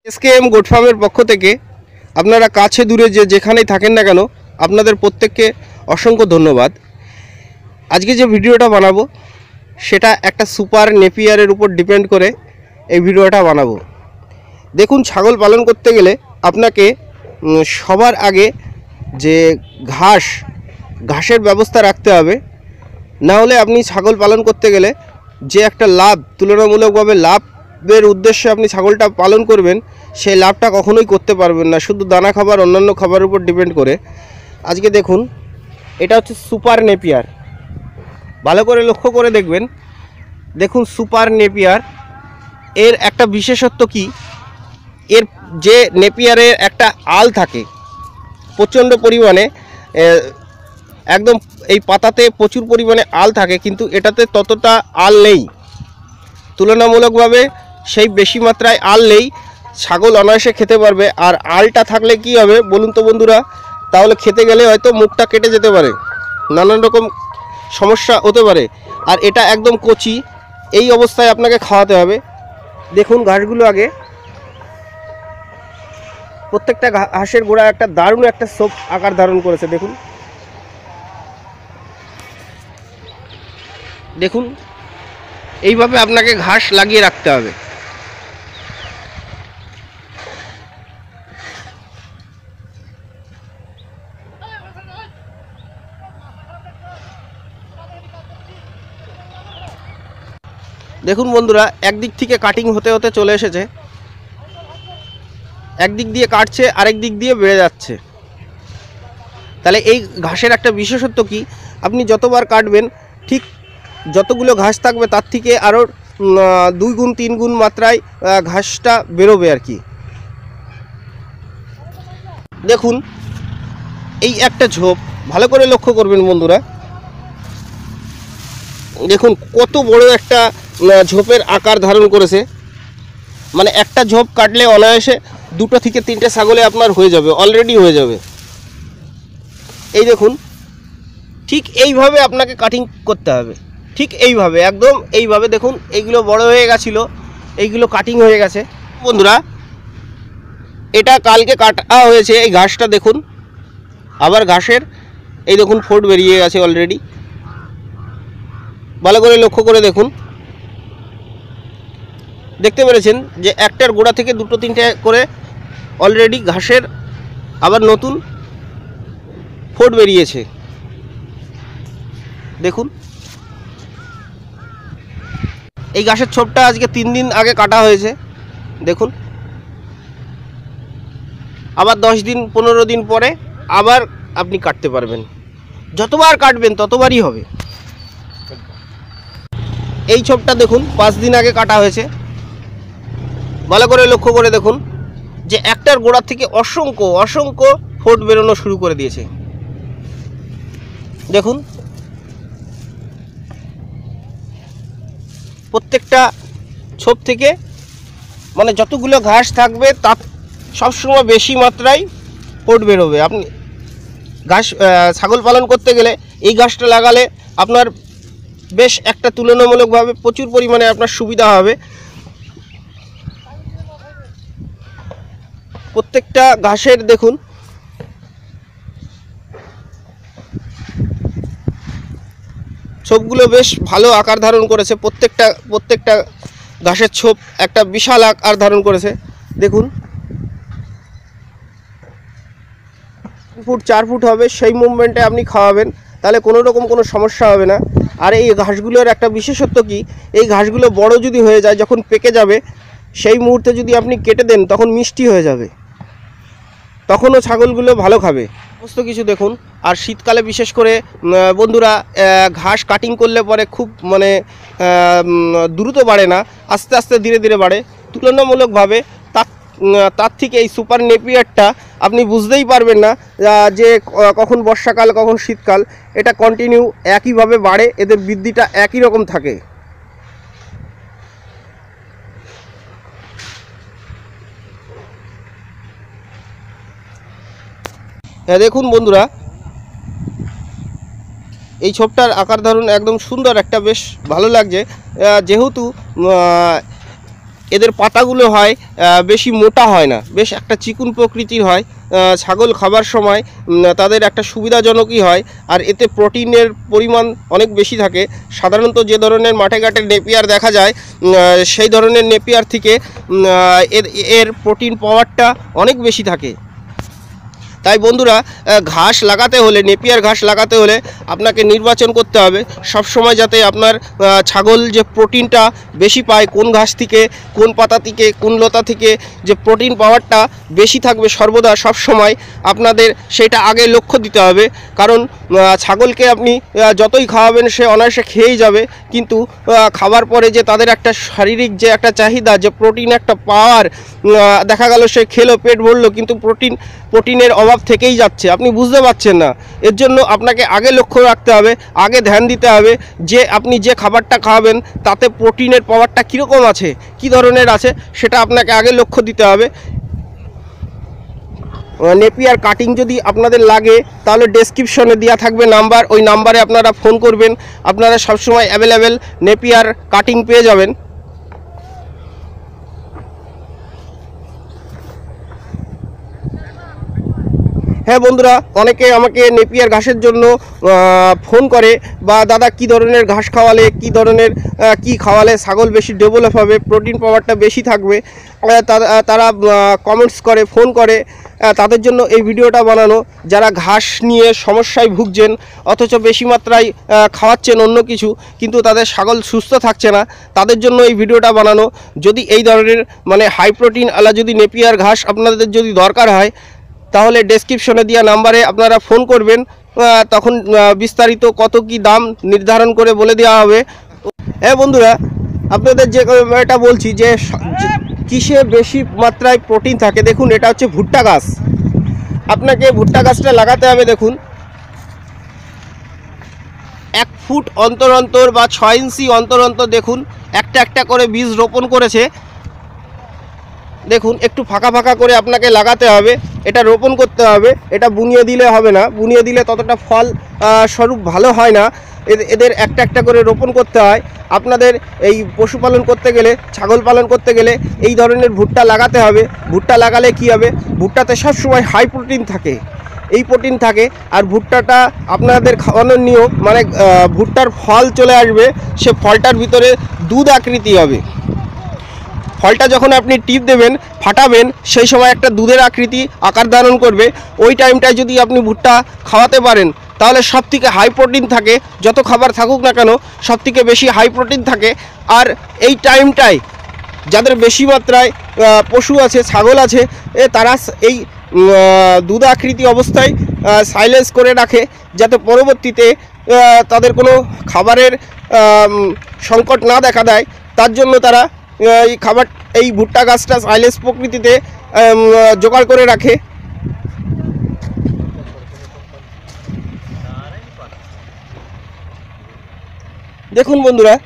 SKM goat ফার্মের পক্ষ থেকে আপনারা কাছে দূরে যেখানেই থাকেন না কেন আপনাদের প্রত্যেককে অসংখ্য ধন্যবাদ। আজকে যে ভিডিওটা বানাবো সেটা একটা সুপার নেপিয়ারের উপর ডিপেন্ড করে এই ভিডিওটা বানাবো। দেখুন, ছাগল পালন করতে গেলে আপনাকে সবার আগে যে ঘাসের ব্যবস্থা রাখতে হবে, না হলে আপনি ছাগল পালন করতে গেলে যে একটা লাভ, তুলনামূলকভাবে লাভের উদ্দেশ্যে আপনি ছাগলটা পালন করবেন, সেই লাভটা কখনোই করতে পারবেন না, শুধু দানা খাবার অন্যান্য খাবারের উপর ডিপেন্ড করে। আজকে দেখুন, এটা হচ্ছে সুপার নেপিয়ার। ভালো করে লক্ষ্য করে দেখবেন। দেখুন, সুপার নেপিয়ার এর একটা বিশেষত্ব কি, এর যে নেপিয়ারের একটা আল থাকে প্রচণ্ড পরিমাণে, একদম এই পাতাতে প্রচুর পরিমাণে আল থাকে, কিন্তু এটাতে ততটা আল নেই। তুলনামূলকভাবে সেই বেশি মাত্রায় আল নেই, ছাগল অনায়াসে খেতে পারবে। আর আলটা থাকলে কি হবে বলুন তো বন্ধুরা, তাহলে খেতে গেলে হয়তো মুখটা কেটে যেতে পারে, নানান রকম সমস্যা হতে পারে। আর এটা একদম কচি, এই অবস্থায় আপনাকে খাওয়াতে হবে। দেখুন ঘাসগুলো আগে, প্রত্যেকটা ঘাসের গোড়া একটা দারুণ একটা সোপ আকার ধারণ করেছে। দেখুন দেখুন এইভাবে আপনাকে ঘাস লাগিয়ে রাখতে হবে। দেখুন বন্ধুরা, একদিক থেকে কাটিং হতে হতে চলে এসেছে, একদিক দিয়ে কাটছে, আরেক দিক দিয়ে বেড়ে যাচ্ছে। তাহলে এই ঘাসের একটা বিশেষত্ব কি, আপনি যতবার কাটবেন ঠিক যতগুলো ঘাস থাকবে তার থেকে আরও 2 গুণ 3 গুণ মাত্রায় ঘাসটা বেরোবে আর কি। দেখুন এই একটা ঝোপ, ভালো করে লক্ষ্য করবেন বন্ধুরা। দেখুন কত বড় একটা ঝোপের আকার ধারণ করেছে। মানে একটা ঝোপ কাটলে অনায়াসে 2 থেকে 3টে ছাগলে আপনার হয়ে যাবে, অলরেডি হয়ে যাবে। এই দেখুন, ঠিক এইভাবে আপনাকে কাটিং করতে হবে, ঠিক এইভাবে, একদম এইভাবে। দেখুন এইগুলো বড় হয়ে গেছিলো, এইগুলো কাটিং হয়ে গেছে বন্ধুরা। এটা কালকে কাটা হয়েছে এই ঘাসটা। দেখুন আবার ঘাসের এই দেখুন ফোট বেরিয়ে গেছে অলরেডি। ভালো করে লক্ষ্য করে দেখুন, দেখতে পেরেছেন যে একটার গোড়া থেকে 2-3টে করে অলরেডি ঘাসের আবার নতুন ফোট বেরিয়েছে। দেখুন এই ঘাসের ছোপটা আজকে 3 দিন আগে কাটা হয়েছে। দেখুন আবার 10 দিন 15 দিন পরে আবার আপনি কাটতে পারবেন, যতবার কাটবেন ততবারই হবে। এই ছোপটা দেখুন 5 দিন আগে কাটা হয়েছে। ভালো করে লক্ষ্য করে দেখুন যে একটার গোড়া থেকে অসংখ্য অসংখ্য ফোট বেরোনো শুরু করে দিয়েছে। দেখুন প্রত্যেকটা ছোপ থেকে, মানে যতগুলো ঘাস থাকবে তার সবসময় বেশি মাত্রায় ফোট বেরোবে। আপনি ঘাস ছাগল পালন করতে গেলে এই ঘাসটা লাগালে আপনার বেশ একটা তুলনামূলকভাবে প্রচুর পরিমাণে আপনার সুবিধা হবে। প্রত্যেকটা ঘাসের দেখুন ছোপগুলো বেশ ভালো আকার ধারণ করেছে। প্রত্যেকটা ঘাসের ছোপ একটা বিশাল আকার ধারণ করেছে। দেখুন 4 ফুট হবে, সেই মুভমেন্টে আপনি খাওয়াবেন, তাহলে কোনো রকম কোনো সমস্যা হবে না। আর এই ঘাসগুলোর একটা বিশেষত্ব কি, এই ঘাসগুলো বড় যদি হয়ে যায়, যখন পেকে যাবে সেই মুহূর্তে যদি আপনি কেটে দেন তখন মিষ্টি হয়ে যাবে, তখনও ছাগলগুলো ভালো খাবে সমস্ত কিছু। দেখুন আর শীতকালে বিশেষ করে বন্ধুরা ঘাস কাটিং করলে পরে খুব মানে দ্রুত বাড়ে না, আস্তে আস্তে ধীরে ধীরে বাড়ে তুলনামূলকভাবে। তার থেকে এই সুপার নেপিয়ারটা আপনি বুঝতেই পারবেন না যে কখন বর্ষাকাল কখন শীতকাল, এটা কন্টিনিউ একইভাবে বাড়ে, এদের বৃদ্ধিটা একই রকম থাকে। হ্যাঁ দেখুন বন্ধুরা, এই ছোপটার আকার ধারণ একদম সুন্দর, একটা বেশ ভালো লাগছে। যেহেতু এদের পাতাগুলো হয় বেশি মোটা হয় না, বেশ একটা চিকুন প্রকৃতির হয়। ছাগল খাবার সময় তাদের একটা সুবিধাজনকই হয়। আর এতে প্রোটিনের পরিমাণ অনেক বেশি থাকে। সাধারণত যে ধরনের মাঠে ঘাটে নেপিয়ার দেখা যায় সেই ধরনের নেপিয়ার থেকে এর প্রোটিন পাওয়ারটা অনেক বেশি থাকে। তাই বন্ধুরা, ঘাস লাগাতে হলে, নেপিয়ার ঘাস লাগাতে হলে আপনাকে নির্বাচন করতে হবে সব সময়, যাতে আপনার ছাগল যে প্রোটিনটা বেশি পায়, কোন ঘাস থেকে, কোন পাতা থেকে, কোন লতা থেকে যে প্রোটিন পাওয়ারটা বেশি থাকবে সর্বদা সব সময় আপনাদের সেটা আগে লক্ষ্য দিতে হবে। কারণ ছাগলকে আপনি যতই খাওয়াবেন সে অনায়াসে খেয়েই যাবে, কিন্তু খাবার পরে যে তাদের একটা শারীরিক যে একটা চাহিদা, যে প্রোটিন একটা পাওয়ার, দেখা গেল সে খেলো, পেট ভরলো, কিন্তু প্রোটিনের অভাব থেকেই যাচ্ছে, আপনি বুঝতে পারছেন না। এর জন্য আপনাকে আগে লক্ষ্য রাখতে হবে, আগে ধ্যান দিতে হবে যে আপনি যে খাবারটা খাওয়াবেন তাতে প্রোটিনের পাওয়ারটা কীরকম আছে, কী ধরনের আছে, সেটা আপনাকে আগে লক্ষ্য দিতে হবে। নেপিয়ার কাটিং যদি আপনাদের লাগে তাহলে ডেসক্রিপশনে দেওয়া থাকবে নাম্বার, ওই নাম্বারে আপনারা ফোন করবেন, আপনারা সবসময় অ্যাভেলেবেল নেপিয়ার কাটিং পেয়ে যাবেন। হ্যাঁ বন্ধুরা, অনেকে আমাকে নেপিয়ার ঘাসের জন্য ফোন করে, বা দাদা কী ধরনের ঘাস খাওয়ালে, কী খাওয়ালে ছাগল বেশি ডেভেলপ হবে, প্রোটিন পাওয়ারটা বেশি থাকবে, তারা কমেন্টস করে, ফোন করে। তাদের জন্য এই ভিডিওটা বানানো, যারা ঘাস নিয়ে সমস্যায় ভুগছেন অথচ বেশি মাত্রায় খাওয়াচ্ছেন অন্য কিছু, কিন্তু তাদের ছাগল সুস্থ থাকছে না, তাদের জন্য এই ভিডিওটা বানানো। যদি এই ধরনের মানে হাই প্রোটিন আলা যদি নেপিয়ার ঘাস আপনাদের যদি দরকার হয় তাহলে ডেসক্রিপশনে দেওয়া নাম্বারে আপনারা ফোন করবেন, তখন বিস্তারিত কত কি দাম নির্ধারণ করে বলে দেওয়া হবে। হ্যাঁ বন্ধুরা, আপনাদের যে এটা বলছি যে কিসে বেশি মাত্রায় প্রোটিন থাকে, দেখুন এটা হচ্ছে ভুট্টা গাছ। আপনাকে ভুট্টা গাছটা লাগাতে হবে, দেখুন 1 ফুট অন্তর অন্তর বা 6 ইঞ্চি অন্তর অন্তর দেখুন একটা একটা করে বীজ রোপণ করেছে। দেখুন একটু ফাঁকা ফাঁকা করে আপনাকে লাগাতে হবে, এটা রোপণ করতে হবে, এটা বুনিয়ে দিলে হবে না, বুনিয়ে দিলে ততটা ফল স্বরূপ ভালো হয় না। এদের একটা একটা করে রোপণ করতে হয়। আপনাদের এই পশুপালন করতে গেলে, ছাগল পালন করতে গেলে এই ধরনের ভুট্টা লাগাতে হবে। ভুট্টা লাগালে কি হবে, ভুট্টাতে সবসময় হাই প্রোটিন থাকে, এই প্রোটিন থাকে। আর ভুট্টাটা আপনাদের খাওয়ানোর নিয়ম, মানে ভুট্টার ফল চলে আসবে, সে ফলটার ভিতরে দুধ আকৃতি হবে। ফলটা যখন আপনি টিপ দেবেন, ফাটাবেন, সেই সময় একটা দুধের আকৃতি আকার ধারণ করবে। ওই টাইমটায় যদি আপনি ভুট্টা খাওয়াতে পারেন তাহলে সবথেকে হাই প্রোটিন থাকে, যত খাবার থাকুক না কেন সবথেকে বেশি হাই প্রোটিন থাকে। আর এই টাইমটায় যাদের বেশি মাত্রায় পশু আছে, ছাগল আছে, তারা এই দুধ আকৃতি অবস্থায় সাইলেন্স করে রাখে, যাতে পরবর্তীতে তাদের কোনো খাবারের সংকট না দেখা দেয়। তার জন্য তারা এই ভুট্টা গাছটা সাইলেন্স প্রকৃতিতে জোগাড় করে রাখে। দেখুন বন্ধুরা,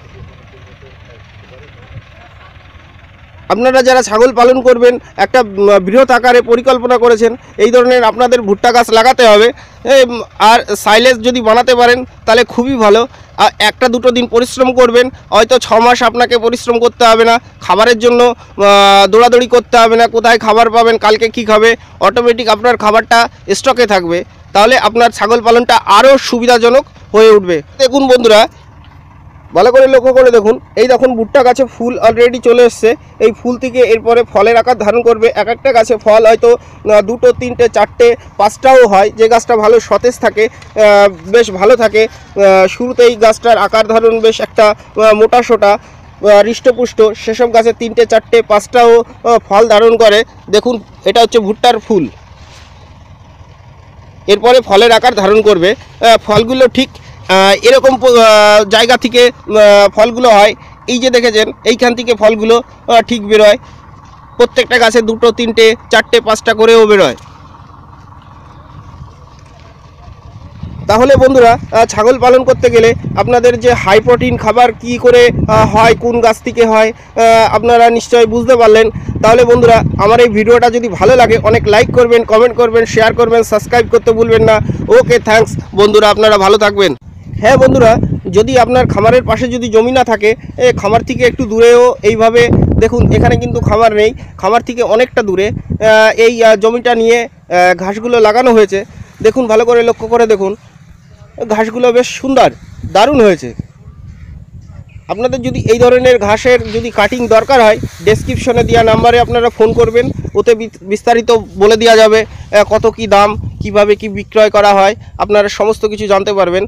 আপনারা যারা ছাগল পালন করবেন, একটা বৃহৎ আকারে পরিকল্পনা করেছেন, এই ধরনের আপনাদের ভুট্টা গাছ লাগাতে হবে। আর সাইলেজ যদি বানাতে পারেন তাহলে খুবই ভালো। আর একটা দুটো দিন পরিশ্রম করবেন, হয়তো 6 মাস আপনাকে পরিশ্রম করতে হবে না, খাবারের জন্য দৌড়াদৌড়ি করতে হবে না, কোথায় খাবার পাবেন, কালকে কি খাবে, অটোমেটিক আপনার খাবারটা স্টকে থাকবে। তাহলে আপনার ছাগল পালনটা আরও সুবিধাজনক হয়ে উঠবে। দেখুন বন্ধুরা, ভালো করে লক্ষ্য করে দেখুন, এই দেখুন ভুট্টা গাছে ফুল অলরেডি চলে এসছে। এই ফুল থেকে এরপরে ফলের আকার ধারণ করবে। এক একটা গাছে ফল হয়তো 2, 3, 4, 5টাও হয়, যে গাছটা ভালো সতেজ থাকে, বেশ ভালো থাকে। শুরুতেই গাছটার আকার ধারণ বেশ একটা মোটা সোটা হৃষ্টপুষ্ট, সেসব গাছে 3, 4, 5টাও ফল ধারণ করে। দেখুন এটা হচ্ছে ভুট্টার ফুল, এরপরে ফলের আকার ধারণ করবে। ফলগুলো ঠিক এরকম জায়গা থেকে ফলগুলো হয়, এই যে দেখেছেন এইখান থেকে ফলগুলো ঠিক বেরোয়। প্রত্যেকটা গাছে 2, 3, 4, 5টা করেও বেরোয়। তাহলে বন্ধুরা, ছাগল পালন করতে গেলে আপনাদের যে হাই প্রোটিন খাবার কি করে হয়, কোন গাছ থেকে হয়, আপনারা নিশ্চয়ই বুঝতে পারলেন। তাহলে বন্ধুরা, আমার এই ভিডিওটা যদি ভালো লাগে অনেক লাইক করবেন, কমেন্ট করবেন, শেয়ার করবেন, সাবস্ক্রাইব করতে ভুলবেন না। ওকে, থ্যাঙ্কস বন্ধুরা, আপনারা ভালো থাকবেন। হ্যাঁ বন্ধুরা, যদি আপনার খামারের পাশে যদি জমি না থাকে, খামার থেকে একটু দূরেও এইভাবে দেখুন এখানে কিন্তু খামার নেই, খামার থেকে অনেকটা দূরে এই জমিটা নিয়ে ঘাসগুলো লাগানো হয়েছে। দেখুন ভালো করে লক্ষ্য করে দেখুন, ঘাসগুলো বেশ সুন্দর, দারুণ হয়েছে। আপনাদের যদি এই ধরনের ঘাসের যদি কাটিং দরকার হয়, ডেসক্রিপশনে দেওয়া নাম্বারে আপনারা ফোন করবেন, ওতে বিস্তারিত বলে দেওয়া যাবে কত কি দাম, কিভাবে কি বিক্রয় করা হয়, আপনারা সমস্ত কিছু জানতে পারবেন।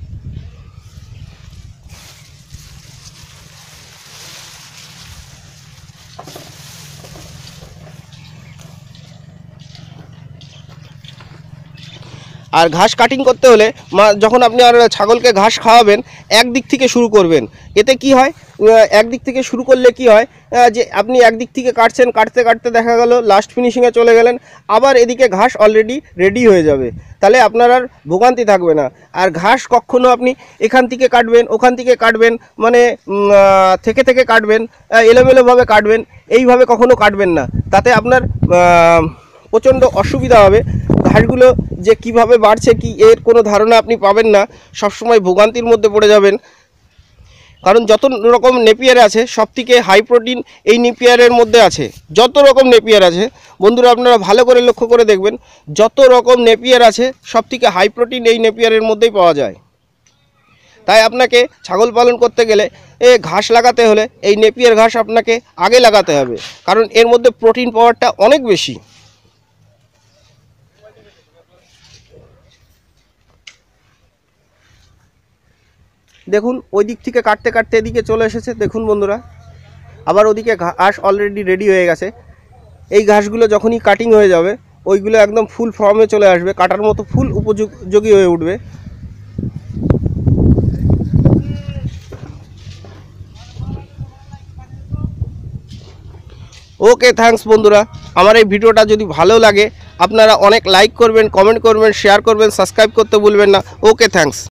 আর ঘাস কাটিং করতে হলে যখন আপনি আর ছাগলকে ঘাস খাওয়াবেন, একদিক থেকে শুরু করবেন। এতে কি হয়, একদিক থেকে শুরু করলে কি হয় যে আপনি একদিক থেকে কাটছেন, কাটতে কাটতে দেখা গেল লাস্ট ফিনিশিংয়ে চলে গেলেন, আবার এদিকে ঘাস অলরেডি রেডি হয়ে যাবে। তাহলে আপনার আর ভোগান্তি থাকবে না। আর ঘাস কখনও আপনি এখান থেকে কাটবেন, ওখান থেকে কাটবেন, মানে থেকে থেকে কাটবেন, এলোমেলোভাবে কাটবেন, এইভাবে কখনো কাটবেন না। তাতে আপনার প্রচণ্ড অসুবিধা হবে। ঘাসগুলো যে কিভাবে বাড়ছে কি এর কোনো ধারণা আপনি পাবেন না, সবসময় ভোগান্তির মধ্যে পড়ে যাবেন। কারণ যত রকম নেপিয়ার আছে, সবথেকে হাই প্রোটিন এই নেপিয়ারের মধ্যে আছে। যত রকম নেপিয়ার আছে বন্ধুরা, আপনারা ভালো করে লক্ষ্য করে দেখবেন, যত রকম নেপিয়ার আছে সবথেকে হাই প্রোটিন এই নেপিয়ারের মধ্যেই পাওয়া যায়। তাই আপনাকে ছাগল পালন করতে গেলে ঘাস লাগাতে হলে এই নেপিয়ার ঘাস আপনাকে আগে লাগাতে হবে, কারণ এর মধ্যে প্রোটিন পাওয়ারটা অনেক বেশি। দেখুন ওই দিক থেকে কাটতে কাটতে এদিকে চলে এসেছে। দেখুন বন্ধুরা, আবার ওদিকে ঘাস অলরেডি রেডি হয়ে গেছে। এই ঘাসগুলো যখনই কাটিং হয়ে যাবে, ওইগুলো একদম ফুল ফর্মে চলে আসবে, কাটার মতো ফুল উপযোগী হয়ে উঠবে। ওকে, থ্যাঙ্কস বন্ধুরা। আমার এই ভিডিওটা যদি ভালো লাগে আপনারা অনেক লাইক করবেন, কমেন্ট করবেন, শেয়ার করবেন, সাবস্ক্রাইব করতে ভুলবেন না। Okay, thanks.